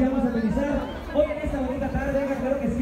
vamos a amenizar hoy en esta bonita tarde, claro que sí.